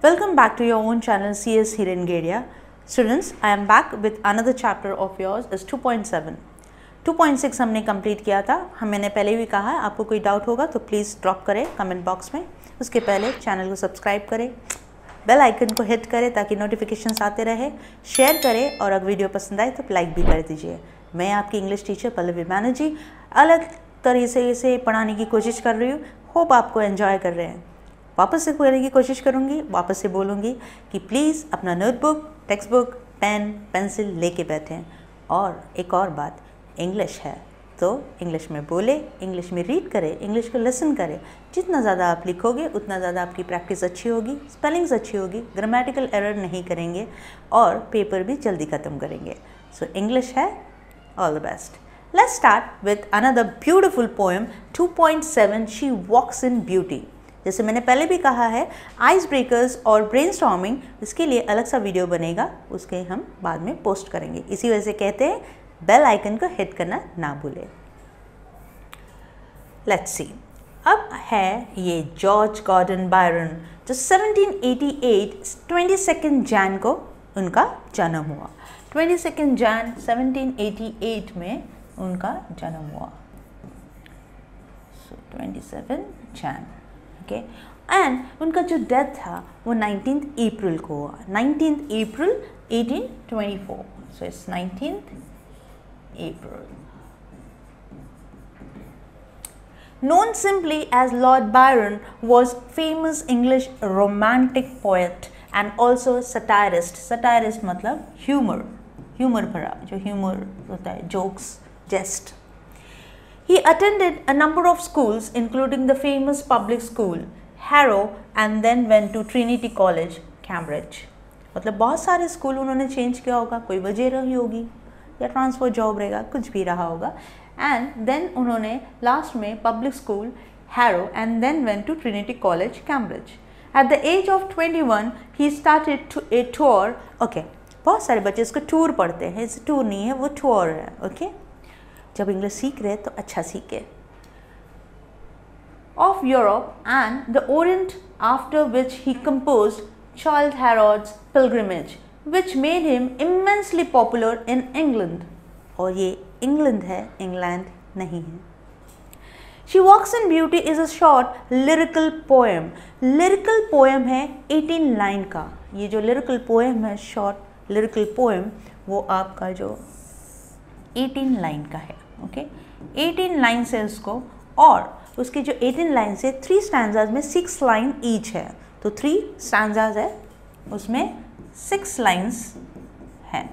Welcome back to your own channel CS Hirengedia. Students, I am back with another chapter of yours is 2.7. 2.6 हमने complete किया था. मैंने पहले भी कहा है, आपको कोई डाउट होगा तो प्लीज़ ड्रॉप करें कमेंट बॉक्स में. उसके पहले चैनल को सब्सक्राइब करें, बेल आइकन को हिट करें ताकि नोटिफिकेशंस आते रहे, शेयर करें और अगर वीडियो पसंद आए तो लाइक भी कर दीजिए. मैं आपकी इंग्लिश टीचर पल्लवी बैनर्जी अलग तरीके से पढ़ाने की कोशिश कर रही हूँ. होप आपको एंजॉय कर रहे हैं. वापस से करने की कोशिश करूँगी, वापस से बोलूँगी कि प्लीज़ अपना notebook, text book, pen, pencil लेके बैठें. और एक और बात, इंग्लिश है तो इंग्लिश में बोले, इंग्लिश में रीड करें, इंग्लिश को लिसन करें. जितना ज़्यादा आप लिखोगे उतना ज़्यादा आपकी प्रैक्टिस अच्छी होगी, स्पेलिंग्स अच्छी होगी, ग्रामेटिकल एरर नहीं करेंगे और पेपर भी जल्दी ख़त्म करेंगे. सो इंग्लिश है. All the best. Let's start with another beautiful poem 2.7 She Walks in Beauty. जैसे मैंने पहले भी कहा है, आइस ब्रेकर्स और ब्रेनस्टॉर्मिंग इसके लिए अलग सा वीडियो बनेगा, उसके हम बाद में पोस्ट करेंगे. इसी वजह से कहते हैं बेल आइकन को हिट करना ना भूलें. Let's see. अब है ये जॉर्ज गॉर्डन बायरन जो 1788 22 जैन को उनका जन्म हुआ. 22 जैन 1788 में उनका जन्म हुआ. सो 27 जैन. ओके. एंड उनका जो डेथ था वो 19 अप्रैल को हुआ. 19 April 1824. So it's 19 April. Known simply as Lord Byron, was famous English romantic poet and also satirist. Satirist मतलब humor. Humor भरा, जो humor होता है, jokes, jest. He attended a number of schools including the famous public school, Harrow, and then went to Trinity College, Cambridge. मतलब बहुत सारे school उन्होंने change किया होगा, कोई वजह रही होगी या ट्रांसफर जॉब रहेगा, कुछ भी रहा होगा. एंड देन उन्होंने लास्ट में public school Harrow and then went to Trinity College Cambridge. At the age of 21 he started a tour. Okay, बहुत सारे बच्चे इसको टूर पढ़ते हैं, इस टूर नहीं है, वो टूर है. ओके, जब इंग्लिश सीख रहे तो अच्छा सीखे. Of Europe and the Orient, after which he composed Childe Harold's pilgrimage which made him immensely popular in England. और ये इंग्लैंड है, इंग्लैंड नहीं है. She walks in beauty is a short lyrical poem. Lyrical poem है 18 line का. ये जो lyrical poem है, शॉर्ट लिरिकल पोएम, वो आपका जो 18 लाइन का है. ओके, 18 लाइन से उसको, और उसके जो 18 लाइन से 3 स्टैंजाज में 6 लाइन ईच है. तो 3 स्टैंजाज है, उसमें 6 लाइन्स हैं.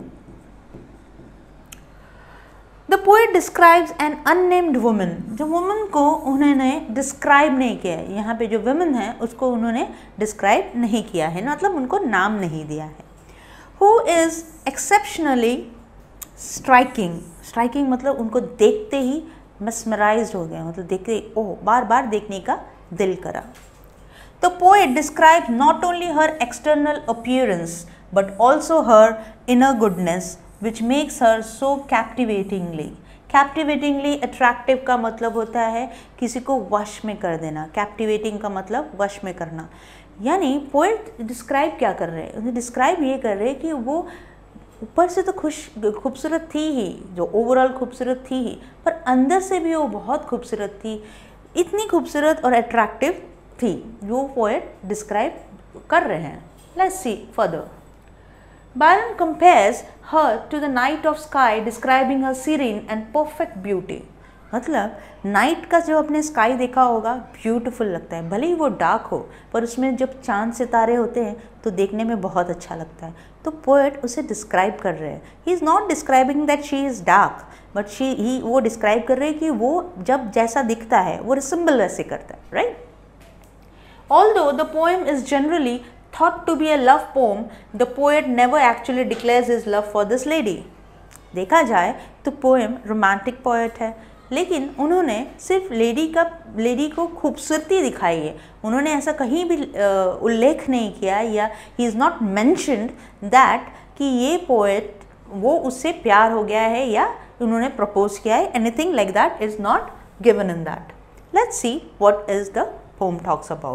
The poet describes an unnamed woman. जो वुमन को उन्होंने डिस्क्राइब नहीं किया है, यहाँ पे जो वुमन है उसको उन्होंने डिस्क्राइब नहीं किया है, मतलब उनको नाम नहीं दिया है. Who is exceptionally striking. Striking मतलब उनको देखते ही mesmerized हो गए, मतलब देखते ही ओह, बार बार देखने का दिल करा. The poet describe not only her external appearance but also her inner goodness which makes her so captivatingly. Captivatingly attractive का मतलब होता है किसी को वश में कर देना. Captivating का मतलब वश में करना. यानी पोएट डिस्क्राइब क्या कर रहे हैं, उन्हें डिस्क्राइब ये कर रहे हैं कि वो ऊपर से तो खूबसूरत थी ही, जो ओवरऑल खूबसूरत थी ही, पर अंदर से भी वो बहुत खूबसूरत थी. इतनी खूबसूरत और अट्रैक्टिव थी जो पोएट डिस्क्राइब कर रहे हैं. Let's see further. Byron compares her to the night of sky, describing her serene and perfect beauty. मतलब नाइट का जो आपने स्काई देखा होगा, ब्यूटीफुल लगता है, भले ही वो डार्क हो, पर उसमें जब चांद सितारे होते हैं तो देखने में बहुत अच्छा लगता है. तो पोएट उसे डिस्क्राइब कर रहे हैं. He is not describing that she is dark, but वो डिस्क्राइब कर रहे हैं कि वो जब जैसा दिखता है वो रिसेंबल वैसे करता है, right. Although the poem is generally thought to be a love poem, the poet never actually declares his love for this lady. देखा जाए तो पोएम रोमांटिक पोएट है, लेकिन उन्होंने सिर्फ लेडी को खूबसूरती दिखाई है. उन्होंने ऐसा कहीं भी उल्लेख नहीं किया, या he is not mentioned that कि ये पोएट वो उससे प्यार हो गया है या उन्होंने प्रपोज किया है. Anything like that is not given in that. Let's see what is the poem talks about.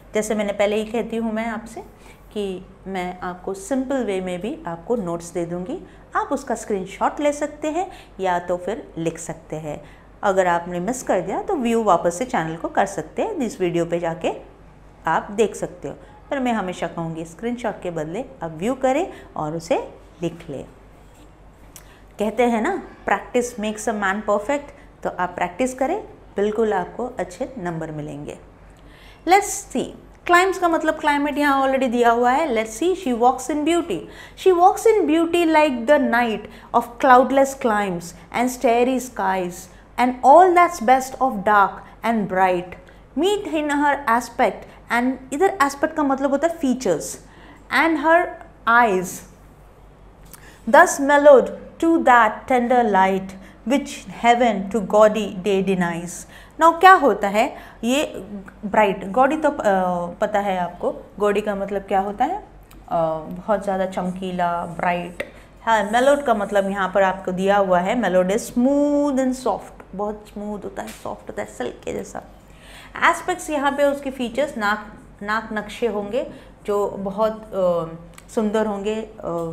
जैसे मैंने पहले ही कहती हूँ मैं आपसे कि मैं आपको सिंपल वे में भी आपको नोट्स दे दूँगी, आप उसका स्क्रीनशॉट ले सकते हैं या तो फिर लिख सकते हैं। अगर आपने मिस कर दिया तो व्यू वापस से चैनल को कर सकते हैं, इस वीडियो पे जाके आप देख सकते हो। पर मैं हमेशा कहूँगी स्क्रीनशॉट के बदले आप व्यू करें और उसे लिख लें। कहते हैं ना, practice makes a man perfect, तो आप प्रैक्टिस करें, बिल्कुल आपको अच्छे नंबर मिलेंगे। लेट्स सी, क्लाइम्स का मतलब क्लाइमेट यहाँ ऑलरेडी दिया हुआ है। Let's see, she walks in beauty. She walks in beauty like the night of cloudless climes and starry skies and all that's best of dark and bright meet in her aspect, and इधर aspect का मतलब होता है features, and her eyes thus mellowed to that tender light which heaven to gaudy day denies। Now क्या होता है ये bright, gaudy तो पता है आपको, गॉडी का मतलब क्या होता है, बहुत ज़्यादा चमकीला, ब्राइट। हाँ, मेलोड का मतलब यहाँ पर आपको दिया हुआ है, mellowed is smooth and soft, बहुत स्मूथ होता है, सॉफ्ट होता है, सिल्क के जैसा। एस्पेक्ट्स यहाँ पे उसके फीचर्स, नाक नक्शे होंगे जो बहुत सुंदर होंगे,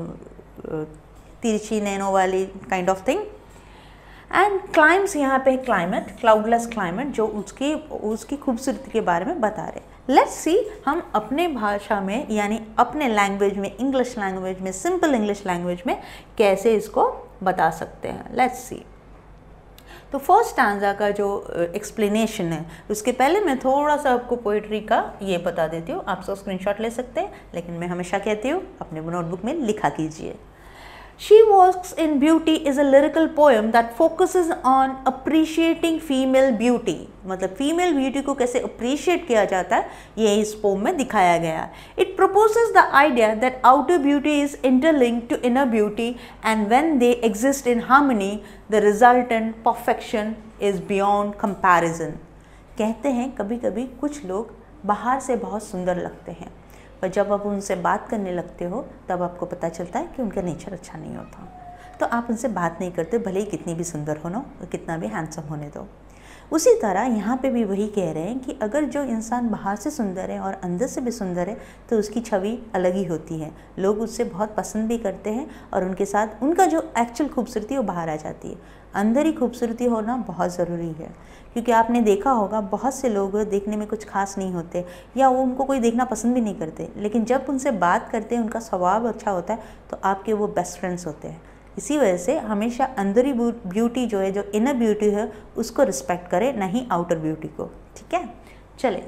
तिरछी नैनों वाली kind of thing. And climes यहाँ पे क्लाइमेट, क्लाउडलेस क्लाइमेट, जो उसकी खूबसूरती के बारे में बता रहे। लेट्स सी, हम अपने भाषा में यानी अपने लैंग्वेज में, इंग्लिश लैंग्वेज में, सिंपल इंग्लिश लैंग्वेज में कैसे इसको बता सकते हैं। लेट्स सी, तो फर्स्ट स्टैंजा का जो एक्सप्लेनेशन है, उसके पहले मैं थोड़ा सा आपको पोइट्री का ये बता देती हूँ। आप सब स्क्रीनशॉट ले सकते हैं, लेकिन मैं हमेशा कहती हूँ अपने नोटबुक में लिखा कीजिए। She Walks in Beauty is a lyrical poem that focuses on appreciating female beauty। मतलब फीमेल ब्यूटी को कैसे अप्रिशिएट किया जाता है ये इस पोम में दिखाया गया है। It proposes the idea that outer beauty is interlinked to inner beauty and when they exist in harmony, the resultant perfection is beyond comparison। कहते हैं कभी कभी कुछ लोग बाहर से बहुत सुंदर लगते हैं, पर जब आप उनसे बात करने लगते हो तब आपको पता चलता है कि उनका नेचर अच्छा नहीं होता, तो आप उनसे बात नहीं करते, भले ही कितनी भी सुंदर हो ना, कितना भी हैंडसम होने दो। उसी तरह यहाँ पे भी वही कह रहे हैं कि अगर जो इंसान बाहर से सुंदर है और अंदर से भी सुंदर है तो उसकी छवि अलग ही होती है, लोग उससे बहुत पसंद भी करते हैं और उनके साथ उनका जो एक्चुअल खूबसूरती है वो बाहर आ जाती है। अंदर ही खूबसूरती होना बहुत ज़रूरी है, क्योंकि आपने देखा होगा बहुत से लोग देखने में कुछ खास नहीं होते या वो उनको कोई देखना पसंद भी नहीं करते, लेकिन जब उनसे बात करते हैं उनका स्वभाव अच्छा होता है तो आपके वो बेस्ट फ्रेंड्स होते हैं। इसी वजह से हमेशा अंदरी ब्यूटी जो है, जो इनर ब्यूटी है, उसको रिस्पेक्ट करें, नहीं आउटर ब्यूटी को। ठीक है, चले।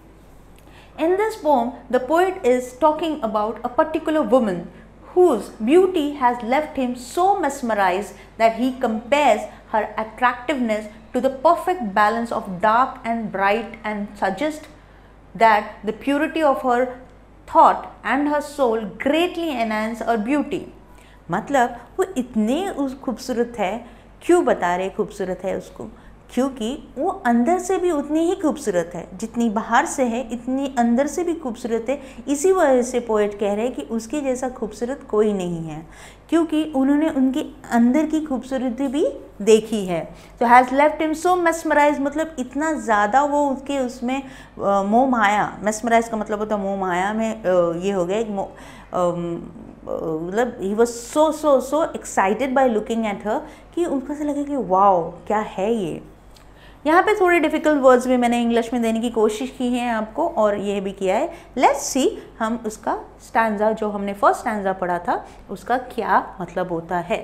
In this poem, the poet is talking about a particular woman whose beauty has left him so mesmerized that he compares her attractiveness to the perfect balance of dark and bright and suggests that the purity of her thought and her soul greatly enhance her beauty। मतलब वो इतने खूबसूरत है, क्यों बता रहे खूबसूरत है उसको, क्योंकि वो अंदर से भी उतनी ही खूबसूरत है, जितनी बाहर से है इतनी अंदर से भी खूबसूरत है। इसी वजह से पोएट कह रहे हैं कि उसके जैसा खूबसूरत कोई नहीं है, क्योंकि उन्होंने उनकी अंदर की खूबसूरती भी देखी है। तो has left him so mesmerise, मतलब इतना ज़्यादा वो उसके उसमें मोह माया, मेस्मराइज का मतलब होता है मोह माया में ये हो गया, मतलब he was so excited by looking at her कि उनको ऐसा लगा कि वाओ क्या है ये। यहाँ पे थोड़े डिफ़िकल्ट वर्ड्स भी मैंने इंग्लिश में देने की कोशिश की है आपको, और ये भी किया है। लेट्स सी हम उसका स्टैंजा, जो हमने फर्स्ट स्टैंजा पढ़ा था, उसका क्या मतलब होता है।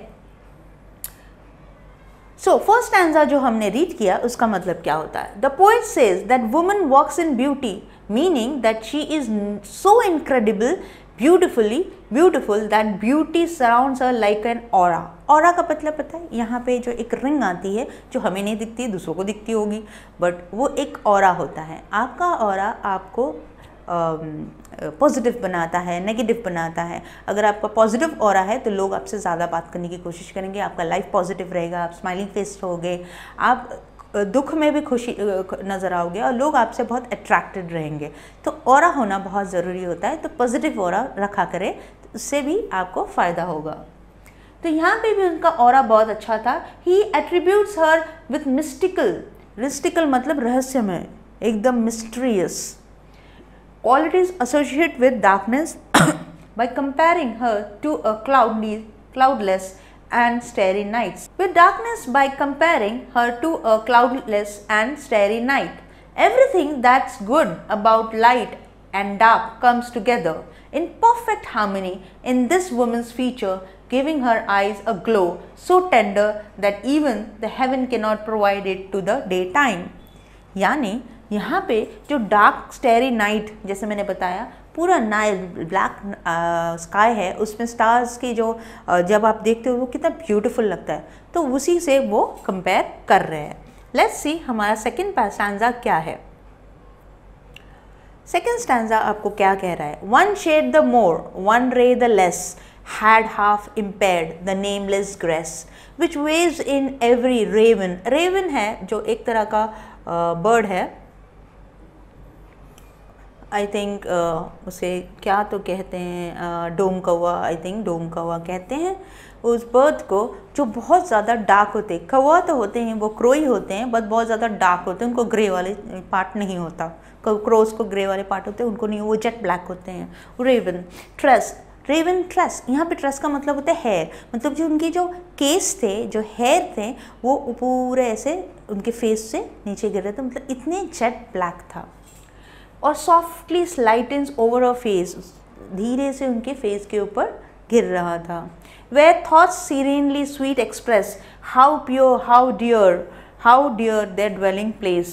सो फर्स्ट स्टैंजा जो हमने रीड किया उसका मतलब क्या होता है। The poet says that woman walks in beauty, meaning that she is so incredible beautiful that beauty surrounds her like an aura. Aura का मतलब पता है, यहाँ पे जो एक रिंग आती है जो हमें नहीं दिखती, दूसरों को दिखती होगी, बट वो एक ऑरा होता है। आपका ऑरा आपको पॉजिटिव बनाता है, नेगेटिव बनाता है। अगर आपका पॉजिटिव ऑरा है तो लोग आपसे ज़्यादा बात करने की कोशिश करेंगे, आपका लाइफ पॉजिटिव रहेगा, आप स्माइलिंग फेस होगे, आप दुख में भी खुशी नज़र आओगे और लोग आपसे बहुत अट्रैक्टेड रहेंगे। तो ऑरा होना बहुत ज़रूरी होता है, तो पॉजिटिव ऑरा रखा करें, तो उससे भी आपको फ़ायदा होगा। तो यहाँ पे भी उनका ऑरा बहुत अच्छा था। He attributes her with mystical मतलब रहस्यमय, एकदम mysterious, qualities associated with darkness by comparing her to a cloudless and starry night. With darkness by comparing her to a cloudless and starry night. Everything that's good about light and dark comes together in perfect harmony in this woman's feature, giving her eyes a glow so tender that even the heaven cannot provide it to the daytime. यानी यहाँ पे जो dark स्टेरी night, जैसे मैंने बताया, पूरा night black sky है, उसमें स्टार्स की जो जब आप देखते हो वो कितना ब्यूटीफुल लगता है, तो उसी से वो कंपेयर कर रहे हैं. लेट्स सी हमारा सेकंड स्टैंजा क्या है. सेकंड स्टैंजा आपको क्या कह रहा है. One shade the more, one ray the less, had half impaired the nameless grace which waves in every raven. raven है जो एक तरह का बर्ड है, आई थिंक उसे क्या तो कहते हैं, डोम कौवा, आई थिंक डोम कौवा कहते हैं उस बर्ड को, जो बहुत ज़्यादा डार्क होते हैं. कौवा तो होते हैं, वो क्रोई होते हैं, बट बहुत ज़्यादा डार्क होते हैं, उनको ग्रे वाले पार्ट नहीं होता. क्रोस को ग्रे वाले पार्ट होते हैं, उनको नहीं, वो जेट ब्लैक होते हैं. रेवन ट्रेस, रेवन ट्रेस, यहाँ पे ट्रेस का मतलब होता है हेयर, मतलब जो उनके जो केस थे, जो हेयर थे, वो पूरे ऐसे उनके फेस से नीचे गिर रहे थे, मतलब इतने जेट ब्लैक था. और softly lightens over a face, धीरे से उनके फेस के ऊपर गिर रहा था. Where thoughts serenely sweet express how pure how dear their dwelling place.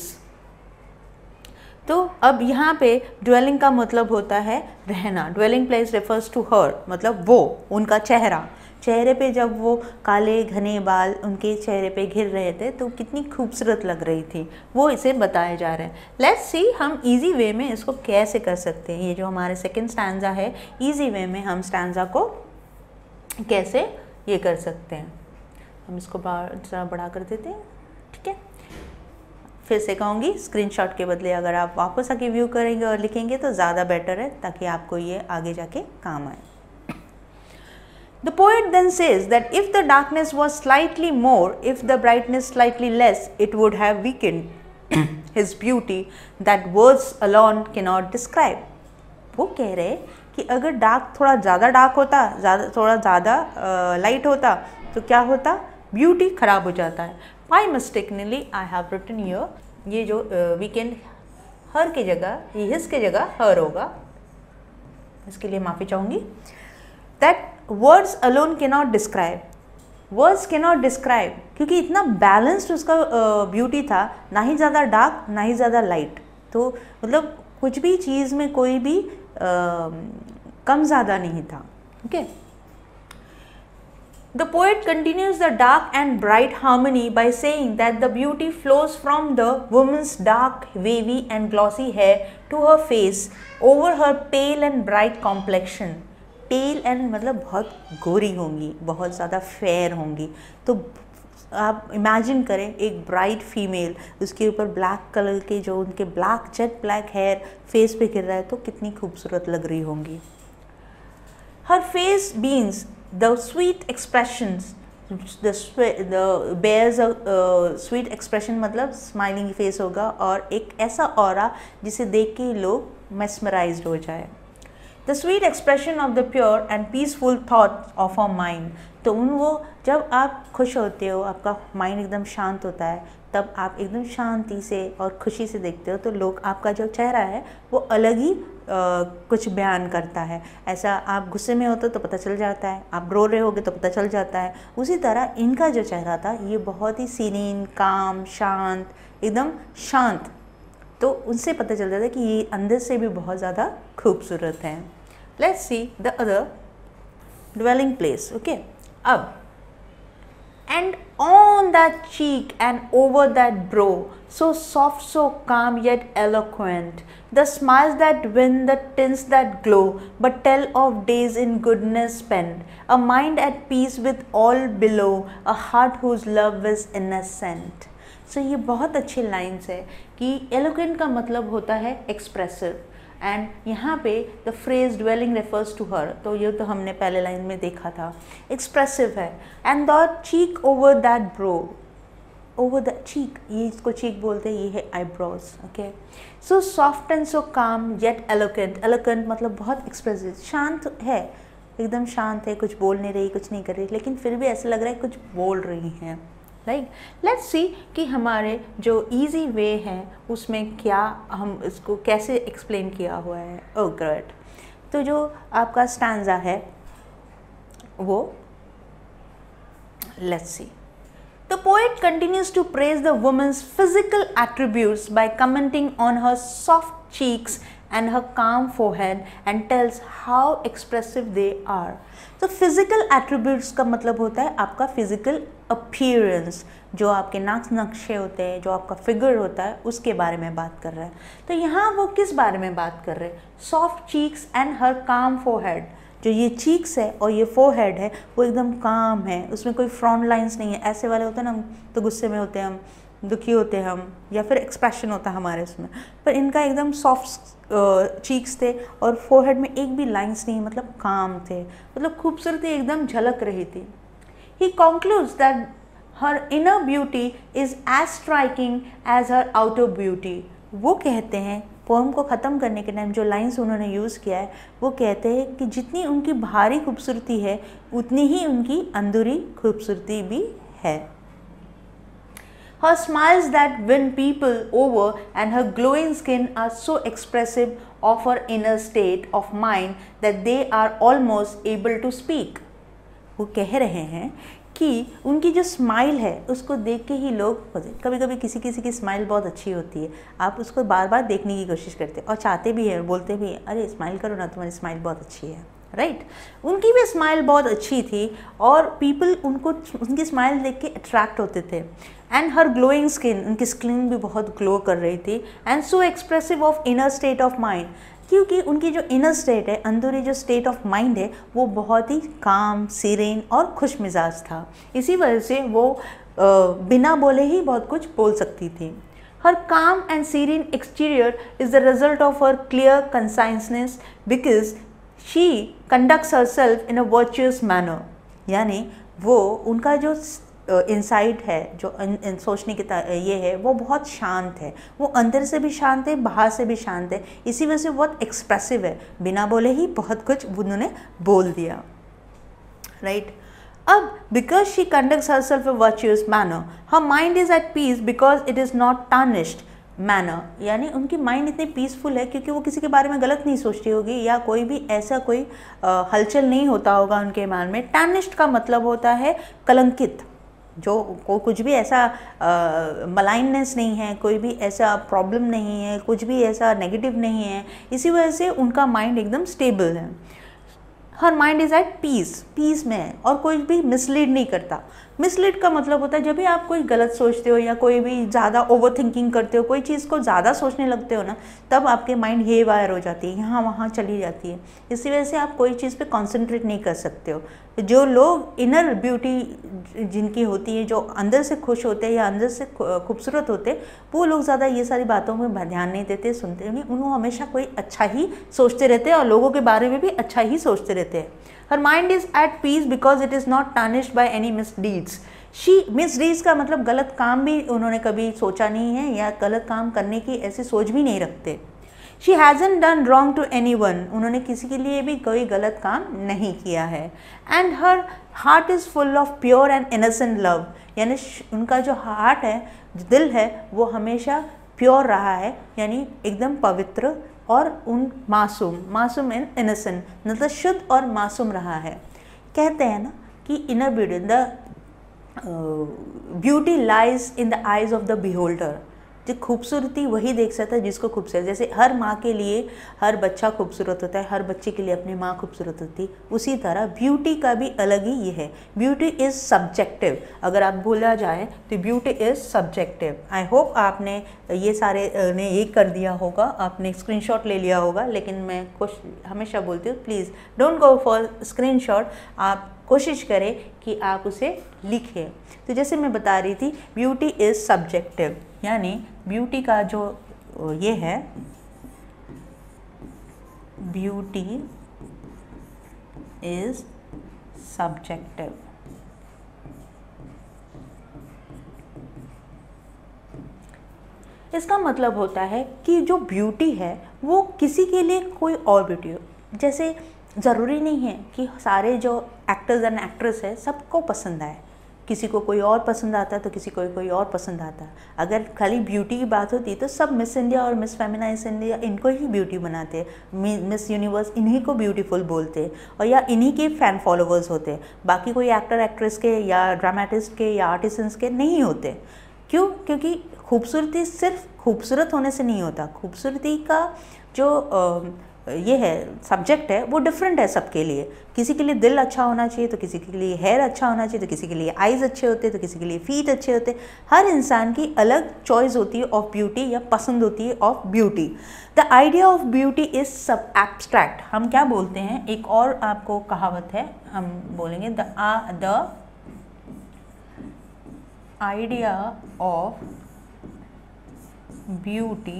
तो अब यहाँ पे ड्वेलिंग का मतलब होता है रहना. Dwelling place refers to her, मतलब वो, उनका चेहरा, चेहरे पे जब वो काले घने बाल उनके चेहरे पे घिर रहे थे तो कितनी खूबसूरत लग रही थी, वो इसे बताए जा रहे हैं. लेट्स सी हम इजी वे में इसको कैसे कर सकते हैं. ये जो हमारे सेकंड स्टैंजा है, इजी वे में हम स्टैंजा को कैसे ये कर सकते हैं. हम इसको बड़ा कर देते हैं, ठीक है. फिर से कहूँगी, स्क्रीनशॉट के बदले अगर आप वापस आके व्यू करेंगे और लिखेंगे तो ज़्यादा बेटर है, ताकि आपको ये आगे जाके काम आए. The poet then says that if the darkness was slightly more, if the brightness slightly less, it would have weakened his beauty that words alone cannot describe. वो कह रहे कि अगर डार्क थोड़ा ज़्यादा डार्क होता, थोड़ा ज़्यादा लाइट होता, तो क्या होता, ब्यूटी खराब हो जाता है. Why mistakenly I have written here, ये जो वीकेंड हर की जगह, ये हिस की जगह हर होगा, इसके लिए माफ़ी चाहूँगी. That words alone cannot describe, words cannot describe, क्योंकि इतना बैलेंस्ड उसका ब्यूटी था, ना ही ज़्यादा डार्क ना ही ज़्यादा लाइट. तो मतलब कुछ भी चीज़ में कोई भी कम ज़्यादा नहीं था. Okay. The poet continues the dark and bright harmony by saying that the beauty flows from the woman's dark, wavy and glossy hair to her face over her pale and bright complexion. Pale and मतलब बहुत गोरी होंगी, बहुत ज़्यादा fair होंगी. तो आप imagine करें एक ब्राइट फीमेल, उसके ऊपर ब्लैक कलर के जो उनके black jet black hair face पे गिर रहा है, तो कितनी खूबसूरत लग रही होंगी. Her face beams the sweet expressions, the bears sweet expression, मतलब स्माइलिंग फेस होगा और एक ऐसा ऑरा जिसे देख के लोग मेस्मराइज्ड हो जाए. The sweet expression of the pure and peaceful thoughts of our mind. तो वो जब आप खुश होते हो, आपका माइंड एकदम शांत होता है, तब आप एकदम शांति से और खुशी से देखते हो, तो लोग, आपका जो चेहरा है वो अलग ही कुछ बयान करता है. ऐसा आप गुस्से में होते हो तो पता चल जाता है, आप रो रहे होगे तो पता चल जाता है. उसी तरह इनका जो चेहरा था, ये बहुत ही सीरीन, काम, शांत, एकदम शांत, तो उनसे पता चल जाता है कि ये अंदर से भी बहुत ज़्यादा खूबसूरत हैं. Let's see the other dwelling place. Okay. अब, and on that cheek and over that brow, so soft, so calm yet eloquent, the smiles that win, the tints that glow, but tell of days in goodness spent, a mind at peace with all below, a heart whose love is innocent. So ये बहुत अच्छी lines है कि eloquent का मतलब होता है expressive, and यहाँ पे the phrase dwelling refers to her, तो ये तो हमने पहले लाइन में देखा था. एक्सप्रेसिव है. And the cheek over that brow, over the cheek, ये इसको चीक बोलते हैं, ये है eyebrows. Okay, so soft and so calm yet eloquent, eloquent मतलब बहुत एक्सप्रेसिव, शांत है, एकदम शांत है, कुछ बोल नहीं रही, कुछ नहीं कर रही, लेकिन फिर भी ऐसा लग रहा है कुछ बोल रही हैं। राइट, लेट्स सी कि हमारे जो इजी वे है उसमें क्या हम इसको कैसे एक्सप्लेन किया हुआ है। ओह ग्रेट, तो जो आपका स्टैंजा है वो let's see. The poet continues to praise the woman's physical attributes by commenting on her soft cheeks and her calm forehead and tells how expressive they are. तो physical attributes का मतलब होता है आपका physical appearance, जो आपके नाक नक्शे होते हैं, जो आपका फिगर होता है, उसके बारे में बात कर रहा है। तो यहाँ वो किस बारे में बात कर रहे हैं? सॉफ्ट चीक्स एंड हर काम फोरहेड, जो ये चीक्स है और ये फोरहेड है वो एकदम काम है, उसमें कोई फ्रॉन्ट लाइंस नहीं है। ऐसे वाले होते हैं ना, हम तो गुस्से में होते हैं, हम दुखी होते हैं, हम या फिर एक्सप्रेशन होता है हमारे उसमें, पर इनका एकदम सॉफ्ट चीक्स थे और फोरहेड में एक भी लाइंस नहीं, मतलब काम थे, मतलब खूबसूरती एकदम झलक रही थी। He concludes that her inner beauty is as striking as her outer beauty. वो कहते हैं, पोएम को ख़त्म करने के टाइम जो लाइंस उन्होंने यूज़ किया है, वो कहते हैं कि जितनी उनकी बाहरी खूबसूरती है उतनी ही उनकी अंदरूनी खूबसूरती भी है। Her smiles that win people over and her glowing skin are so expressive of her inner state of mind that they are almost able to speak. वो कह रहे हैं कि उनकी जो स्माइल है उसको देख के ही लोग, कभी कभी किसी किसी की स्माइल बहुत अच्छी होती है, आप उसको बार बार देखने की कोशिश करते और चाहते भी हैं, बोलते भी हैं अरे स्माइल करो ना, तुम्हारी स्माइल बहुत अच्छी है। राइट, उनकी भी स्माइल बहुत अच्छी थी और पीपल उनको उनकी स्माइल देख के अट्रैक्ट होते थे। एंड हर ग्लोइंग स्किन, उनकी स्किन भी बहुत ग्लो कर रही थी। And so expressive of inner state of mind, क्योंकि उनकी जो इनर स्टेट है, अंदरूनी जो स्टेट ऑफ माइंड है, वो बहुत ही काम, सीरेन और खुश मिजाज था। इसी वजह से वो बिना बोले ही बहुत कुछ बोल सकती थी। Her calm and serene exterior is the result of her clear consciousness because she conducts herself in a virtuous manner, यानी वो उनका जो इनसाइड है, जो सोचने की ये है, वो बहुत शांत है, वो अंदर से भी शांत है, बाहर से भी शांत है, इसी वजह से बहुत एक्सप्रेसिव है, बिना बोले ही बहुत कुछ उन्होंने बोल दिया। राइट, अब because she conducts herself a virtuous manner, her mind is at peace because it is not tarnished manner, यानी उनकी माइंड इतनी पीसफुल है क्योंकि वो किसी के बारे में गलत नहीं सोचती होगी या कोई भी ऐसा कोई हलचल नहीं होता होगा उनके मन में। टार्निश्ड का मतलब होता है कलंकित, जो को कुछ भी ऐसा मलाइननेस नहीं है, कोई भी ऐसा प्रॉब्लम नहीं है, कुछ भी ऐसा नेगेटिव नहीं है, इसी वजह से उनका माइंड एकदम स्टेबल है। Her mind is at peace, peace में है और कोई भी मिसलीड नहीं करता। मिसलीड का मतलब होता है जब भी आप कोई गलत सोचते हो या कोई भी ज़्यादा ओवर थिंकिंग करते हो, कोई चीज़ को ज़्यादा सोचने लगते हो ना, तब आपके माइंड हे वायर हो जाती है, यहाँ वहाँ चली जाती है, इसी वजह से आप कोई चीज़ पे कंसंट्रेट नहीं कर सकते हो। जो लोग इनर ब्यूटी जिनकी होती है, जो अंदर से खुश होते हैं या अंदर से खूबसूरत होते हैं, वो लोग ज़्यादा ये सारी बातों में ध्यान नहीं देते, सुनते नहीं, उनको हमेशा कोई अच्छा ही सोचते रहते हैं और लोगों के बारे में भी अच्छा ही सोचते रहते हैं। Her mind is at peace because it is not tarnished by any misdeeds. Misdeeds का मतलब गलत काम भी उन्होंने कभी सोचा नहीं है या गलत काम करने की ऐसी सोच भी नहीं रखते। She hasn't done wrong to any one, उन्होंने किसी के लिए भी कोई गलत काम नहीं किया है। And her heart is full of pure and innocent love, यानी उनका जो हार्ट है, जो दिल है, वो हमेशा प्योर रहा है, यानी एकदम पवित्र और उन मासूम एंड इनोसेंट, मतलब शुद्ध और मासूम रहा है। कहते हैं ना कि inner beauty, the beauty lies in the eyes of the beholder, जो खूबसूरती वही देख सकता है जिसको खूबसूरत, जैसे हर माँ के लिए हर बच्चा खूबसूरत होता है, हर बच्चे के लिए अपनी माँ खूबसूरत होती है, उसी तरह ब्यूटी का भी अलग ही ये है। ब्यूटी इज़ सब्जेक्टिव, अगर आप बोला जाए तो beauty is subjective. I hope आपने ये सारे ने ये कर दिया होगा, आपने स्क्रीनशॉट ले लिया होगा, लेकिन मैं हमेशा बोलती हूँ please don't go for screenshot, आप कोशिश करें कि आप उसे लिखें। तो जैसे मैं बता रही थी, ब्यूटी इज़ सब्जेक्टिव, यानी ब्यूटी का जो ये है, ब्यूटी इज़ सब्जेक्टिव। इसका मतलब होता है कि जो ब्यूटी है वो किसी के लिए कोई और ब्यूटी हो। जैसे ज़रूरी नहीं है कि सारे जो एक्टर्स एंड एक्ट्रेस है सबको पसंद आए, किसी को कोई और पसंद आता है तो किसी को कोई और पसंद आता है। अगर खाली ब्यूटी की बात होती तो सब मिस इंडिया और मिस फेमिनाइज इंडिया इनको ही ब्यूटी बनाते हैं, मिस यूनिवर्स इन्हीं को ब्यूटीफुल बोलते हैं और या इन्हीं के फ़ैन फॉलोवर्स होते हैं, बाकी कोई एक्टर एक्ट्रेस के या ड्रामेटिस्ट के या आर्टिस्ट्स के नहीं होते। क्यों? क्योंकि खूबसूरती सिर्फ खूबसूरत होने से नहीं होता, खूबसूरती का जो ये है सब्जेक्ट है वो डिफरेंट है सबके लिए। किसी के लिए दिल अच्छा होना चाहिए तो किसी के लिए हेयर अच्छा होना चाहिए, तो किसी के लिए आइज़ अच्छे होते तो किसी के लिए फीट अच्छे होते। हर इंसान की अलग चॉइस होती है ऑफ ब्यूटी या पसंद होती है of beauty. The idea of beauty is सब एब्स्ट्रैक्ट। हम क्या बोलते हैं, एक और आपको कहावत है, हम बोलेंगे the idea of beauty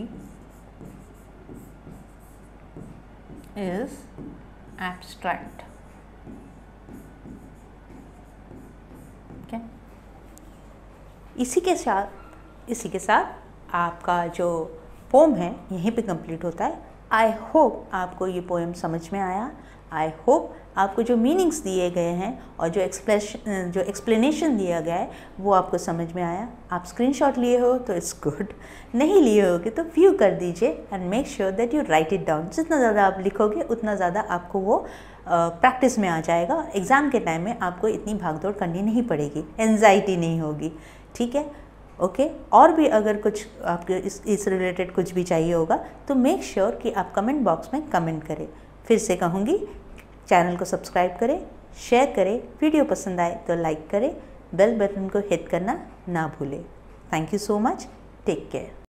is abstract। okay? इसी के साथ आपका जो पोम है यहीं पे कंप्लीट होता है। आई होप आपको ये पोएम समझ में आया। आई होप आपको जो मीनिंग्स दिए गए हैं और जो एक्सप्लेनेशन दिया गया है वो आपको समझ में आया। आप स्क्रीनशॉट लिए हो तो इट्स गुड, नहीं लिए होगे तो व्यू कर दीजिए and make sure that you write it down. जितना ज़्यादा आप लिखोगे उतना ज़्यादा आपको वो प्रैक्टिस में आ जाएगा। एग्ज़ाम के टाइम में आपको इतनी भागदौड़ करनी नहीं पड़ेगी, एंजाइटी नहीं होगी। ठीक है, ओके। और भी अगर कुछ आपके इस रिलेटेड कुछ भी चाहिए होगा तो मेक श्योर कि आप कमेंट बॉक्स में कमेंट करें। फिर से कहूँगी, चैनल को सब्सक्राइब करें, शेयर करें, वीडियो पसंद आए तो लाइक करें, बेल बटन को हिट करना ना भूलें। Thank you so much, take care.